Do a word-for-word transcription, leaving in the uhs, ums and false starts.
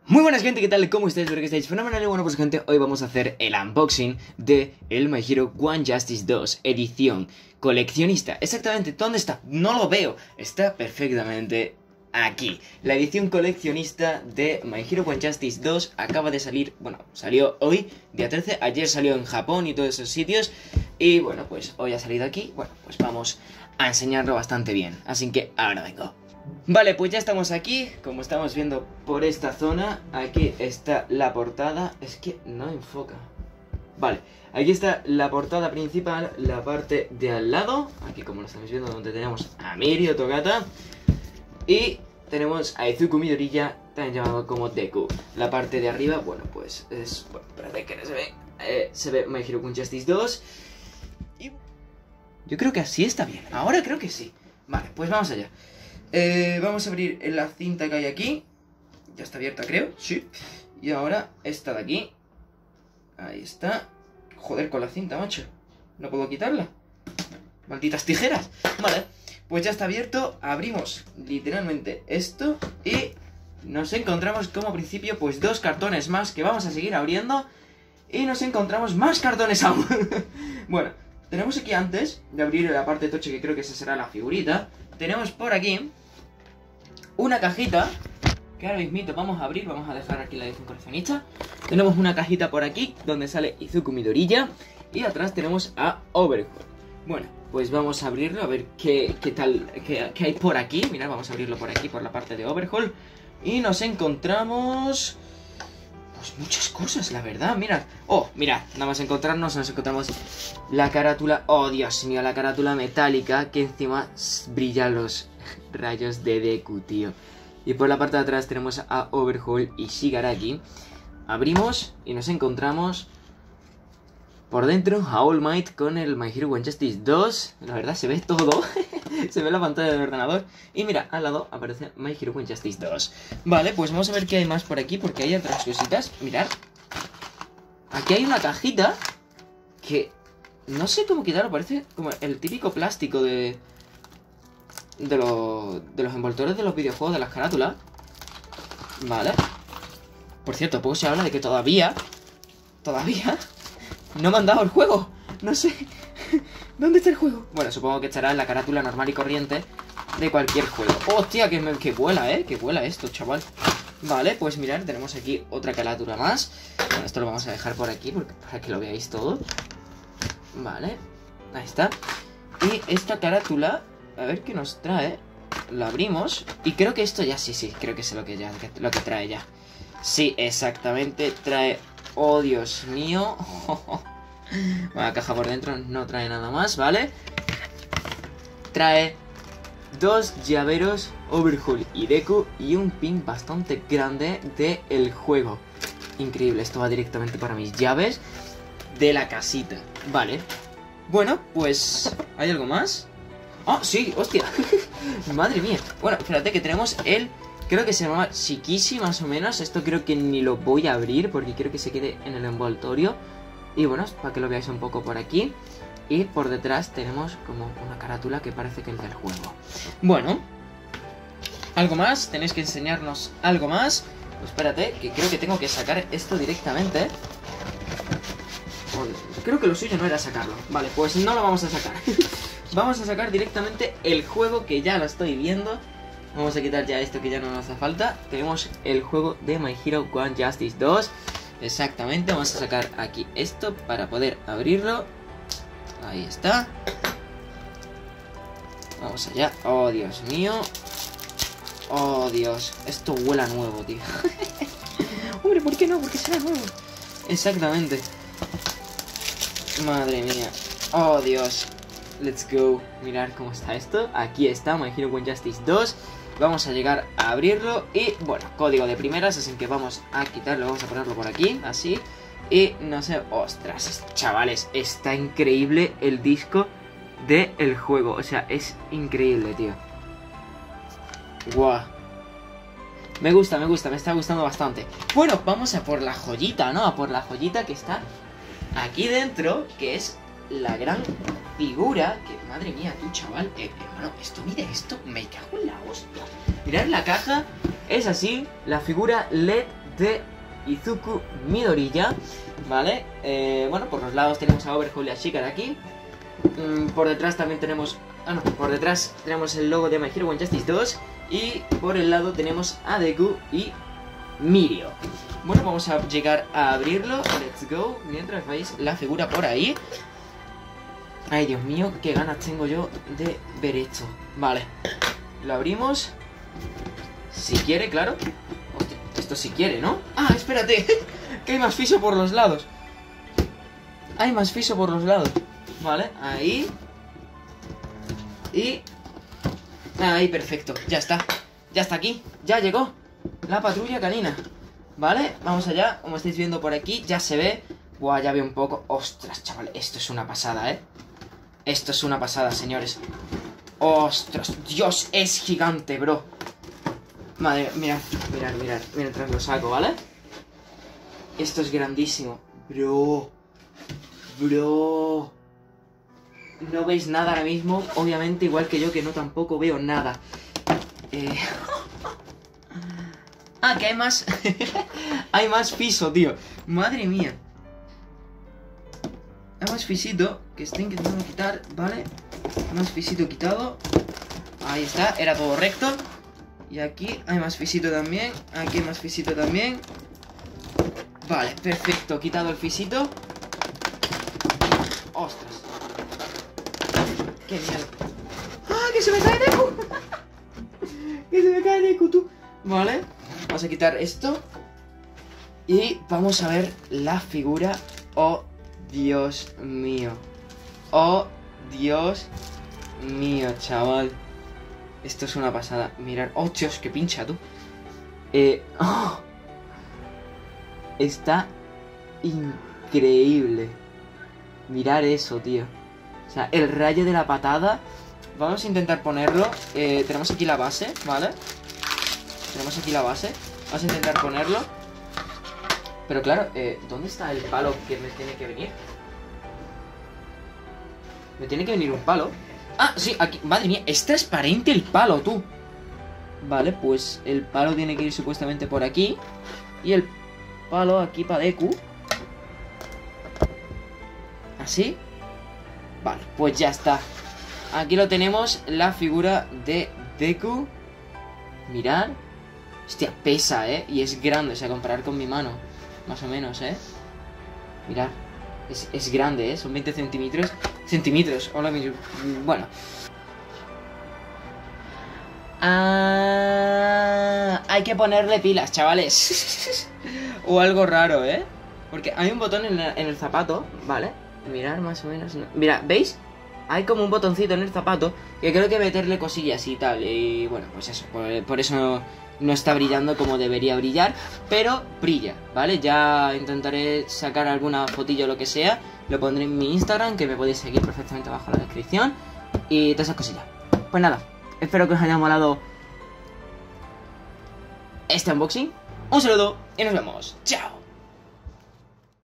Muy buenas gente, ¿qué tal? ¿Cómo estáis? Espero que estáis fenomenal. Y bueno, pues gente, hoy vamos a hacer el unboxing de el My Hero One Justice dos edición coleccionista. Exactamente, ¿dónde está? No lo veo. Está perfectamente aquí. La edición coleccionista de My Hero One Justice dos acaba de salir, bueno, salió hoy, día trece. Ayer salió en Japón y todos esos sitios. Y bueno, pues hoy ha salido aquí. Bueno, pues vamos a enseñarlo bastante bien. Así que ahora vengo. Vale, pues ya estamos aquí, como estamos viendo por esta zona. Aquí está la portada, es que no enfoca. Vale, aquí está la portada principal, la parte de al lado, aquí como lo estamos viendo, donde tenemos a Mirio Togata. Y tenemos a Izuku Midoriya, también llamado como Deku. La parte de arriba, bueno, pues es... Bueno, espérate que no se ve, eh, se ve My Hero One Justice dos. Y yo creo que así está bien, ahora creo que sí. Vale, pues vamos allá. Eh, vamos a abrir la cinta que hay aquí. Ya está abierta, creo, sí. Y ahora esta de aquí. Ahí está. Joder con la cinta, macho. No puedo quitarla. Malditas tijeras. Vale, pues ya está abierto. Abrimos literalmente esto y nos encontramos como principio pues dos cartones más que vamos a seguir abriendo. Y nos encontramos más cartones aún. Bueno, tenemos aquí, antes de abrir la parte tocha, que creo que esa será la figurita, tenemos por aquí una cajita que ahora mismito vamos a abrir. Vamos a dejar aquí la edición coleccionista. Tenemos una cajita por aquí donde sale Izuku Midoriya y atrás tenemos a Overhaul. Bueno, pues vamos a abrirlo a ver qué, qué tal, qué, qué hay por aquí. Mirad, vamos a abrirlo por aquí, por la parte de Overhaul. Y nos encontramos... pues muchas cosas, la verdad, mirad. Oh, mirad, nada más encontrarnos, nos encontramos la carátula. Oh, Dios mío, la carátula metálica que encima brillan los rayos de Deku, tío. Y por la parte de atrás tenemos a Overhaul y Shigaraki. Abrimos y nos encontramos por dentro a All Might con el My Hero One Justice dos. La verdad, se ve todo. Se ve la pantalla del ordenador. Y mira, al lado aparece My Hero One Justice dos. Vale, pues vamos a ver qué hay más por aquí, porque hay otras cositas. Mirad. Aquí hay una cajita que no sé cómo quitarlo. Parece como el típico plástico de... De, lo, de los envoltores de los videojuegos, de las carátulas. Vale. Por cierto, poco se habla de que todavía Todavía no me han dado el juego. No sé. ¿Dónde está el juego? Bueno, supongo que estará en la carátula normal y corriente de cualquier juego. ¡Hostia! Que, me, que vuela, ¿eh? Que vuela esto, chaval. Vale, pues mirad, tenemos aquí otra carátula más. Bueno, esto lo vamos a dejar por aquí porque, para que lo veáis todo. Vale, ahí está. Y esta carátula, a ver qué nos trae. La abrimos y creo que esto ya sí, sí, creo que es lo que, ya, lo que trae ya. Sí, exactamente, trae... ¡Oh, Dios mío! Bueno, la caja por dentro no trae nada más, ¿vale? Trae dos llaveros, Overhaul y Deku, y un pin bastante grande del juego. Increíble, esto va directamente para mis llaves de la casita. Vale. Bueno, pues... ¿hay algo más? ¡Oh, sí! ¡Hostia! Madre mía. Bueno, fíjate que tenemos el... creo que se llama Shikishi, más o menos. Esto creo que ni lo voy a abrir porque quiero que se quede en el envoltorio. Y bueno, para que lo veáis un poco por aquí. Y por detrás tenemos como una carátula que parece que es del juego. Bueno, ¿algo más? ¿Tenéis que enseñarnos algo más? Pues espérate, que creo que tengo que sacar esto directamente. Creo que lo suyo no era sacarlo. Vale, pues no lo vamos a sacar. Vamos a sacar directamente el juego, que ya lo estoy viendo. Vamos a quitar ya esto que ya no nos hace falta. Tenemos el juego de My Hero One Justice dos. Exactamente, vamos a sacar aquí esto para poder abrirlo. Ahí está. Vamos allá. Oh, Dios mío. Oh, Dios. Esto huele a nuevo, tío. Hombre, ¿por qué no? Porque será nuevo. Exactamente. Madre mía. Oh, Dios. Let's go. Mirad cómo está esto. Aquí está My Hero One Justice dos. Vamos a llegar a abrirlo y, bueno, código de primeras, así que vamos a quitarlo, vamos a ponerlo por aquí, así. Y no sé, ostras, chavales, está increíble el disco del juego. O sea, es increíble, tío. Guau. Me gusta, me gusta, me está gustando bastante. Bueno, vamos a por la joyita, ¿no? A por la joyita que está aquí dentro, que es la gran figura. Que, madre mía, tú, chaval, eh, hermano, esto, mira esto, me cago en la hostia. Mirad la caja, es así, la figura L E D de Izuku Midoriya, ¿vale? Eh, bueno, por los lados tenemos a Overhaul y a Sheikah de aquí. Mm, por detrás también tenemos... Ah, no, por detrás tenemos el logo de My Hero One Justice dos. Y por el lado tenemos a Deku y Mirio. Bueno, vamos a llegar a abrirlo. Let's go. Mientras veis la figura por ahí. Ay, Dios mío, qué ganas tengo yo de ver esto. Vale, lo abrimos. Si quiere, claro. Hostia, esto si quiere, ¿no? Ah, espérate, que hay más fiso por los lados. Hay más fiso por los lados. Vale, ahí. Y... ahí, perfecto, ya está. Ya está aquí, ya llegó la patrulla canina. Vale, vamos allá. Como estáis viendo por aquí, ya se ve. Buah, ya veo un poco. Ostras, chaval, esto es una pasada, ¿eh? Esto es una pasada, señores. Ostras, Dios, es gigante, bro. Madre, mirad, mirad, mirad. Mientras lo saco, ¿vale? Esto es grandísimo. Bro. Bro. No veis nada ahora mismo. Obviamente, igual que yo, que no tampoco veo nada. Eh... Ah, que hay más. Hay más piso, tío. Madre mía. Hay más fisito que estoy intentando quitar, ¿vale? Más fisito quitado. Ahí está, era todo recto. Y aquí hay más fisito también. Aquí hay más fisito también. Vale, perfecto, quitado el fisito. Ostras. Qué miedo. ¡Ah, que se me cae Deku! Que se me cae Deku, tú. Vale, vamos a quitar esto. Y vamos a ver la figura. Oh, Dios mío. Oh, Dios mío, chaval. Esto es una pasada. Mirad. Oh, Dios, qué pincha, tú. Eh... Oh. Está increíble. Mirad eso, tío. O sea, el rayo de la patada. Vamos a intentar ponerlo. Eh, tenemos aquí la base, ¿vale? Tenemos aquí la base. Vamos a intentar ponerlo. Pero claro, eh, ¿dónde está el palo que me tiene que venir? Me tiene que venir un palo. Ah, sí, aquí. Madre mía, es transparente el palo, tú. Vale, pues el palo tiene que ir supuestamente por aquí. Y el palo aquí para Deku. ¿Así? Vale, pues ya está. Aquí lo tenemos, la figura de Deku. Mirad. Hostia, pesa, ¿eh? Y es grande, o sea, comparar con mi mano. Más o menos, ¿eh? Mirad. Es, es grande, ¿eh? Son veinte centímetros. Centímetros, hola, mi... Bueno. Ah, hay que ponerle pilas, chavales. O algo raro, ¿eh? Porque hay un botón en, la, en el zapato, ¿vale? Mirad, más o menos... No. Mira, ¿veis? Hay como un botoncito en el zapato que creo que meterle cosillas y tal. Y bueno, pues eso. Por, por eso no, no está brillando como debería brillar. Pero brilla, ¿vale? Ya intentaré sacar alguna fotillo o lo que sea. Lo pondré en mi Instagram, que me podéis seguir perfectamente abajo en la descripción. Y todas esas cosillas. Pues nada, espero que os haya molado este unboxing. Un saludo y nos vemos. ¡Chao!